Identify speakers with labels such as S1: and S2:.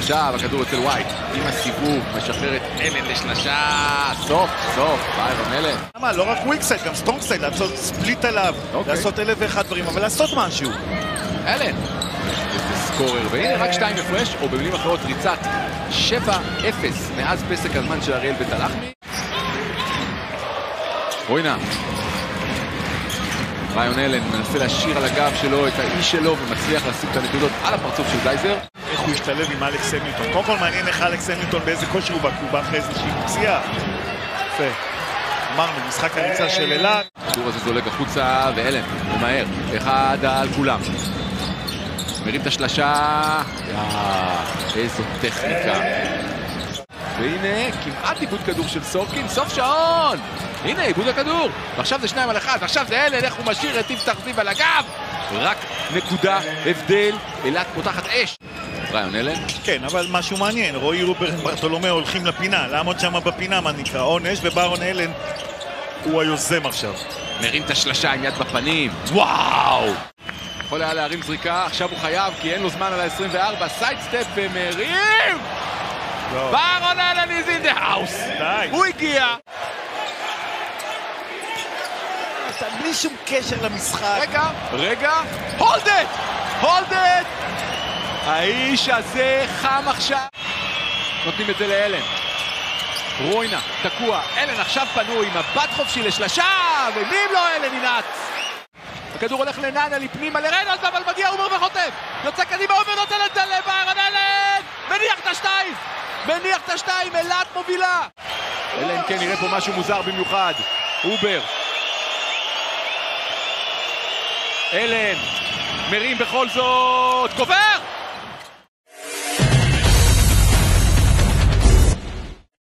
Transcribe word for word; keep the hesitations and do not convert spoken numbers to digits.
S1: עכשיו הכדור אצל ווייט, עם הסיבוב, משחרר את אלן לשלשה, סוף, סוף, ביירון אלן.
S2: למה? לא רק וויקסייד, גם סטרונגסייד, לעשות ספליט עליו, לעשות אלף ואחד דברים, אבל לעשות משהו.
S1: אלן, איזה סקורר, והנה רק שתיים הפרש, או במילים אחרות ריצת שבע אפס מאז פסק הזמן של אריאל בית הלחמי. רוינה. ריון אלן מנסה להשאיר על הגב שלו את האיש שלו ומצליח להשיג את הנקודות על הפרצוף של דייזר.
S2: איך הוא השתלב עם אלכס המילטון? קודם כל מעניין איך אלכס המילטון באיזה כושר הוא בא אחרי איזושהי פציעה. יפה. אמרנו, משחק הריצה של אלן.
S1: הכדור הזה זולג החוצה ואלן, ומהר, אחד על כולם. מרים את השלשה, איזו טכניקה. והנה, כמעט איבוד כדור של סורקין, סוף שעון! הנה, איבוד הכדור! ועכשיו זה שניים על אחד, ועכשיו זה אלן, איך הוא משאיר את יפתח זיו על הגב! רק נקודה, הבדל, אילת פותחת אש. ריון אלן?
S2: כן, אבל משהו מעניין, רועי רוברט ברטולומיאו הולכים לפינה, לעמוד שם בפינה, מה נקרא, עונש, וביירון אלן הוא היוזם עכשיו.
S1: מרים את השלשה עם יד בפנים, וואו! יכול היה להרים זריקה, עכשיו הוא חייב, כי אין לו זמן על ה-עשרים וארבע, סייד סטפ ומרים! ביירון אלן is in the house! הוא הגיע!
S2: בלי שום קשר למשחק.
S1: רגע, רגע, hold it! hold it! האיש הזה חם עכשיו. נותנים את זה לאלן. רוינה, תקוע, אלן עכשיו פנוי, מבט חופשי לשלשה, ומי לא אלן ינעץ? הכדור הולך לנאנה, לפנימה לרנולד, אבל מגיע עומר וחוטף. יוצא קדימה, עומר נותן את זה לביירון אלן! מניח את השתיים! מניח את השתיים, אילת מובילה! אלא אם כן נראה פה משהו מוזר במיוחד. אובר. אלן, מרים בכל זאת, כופר!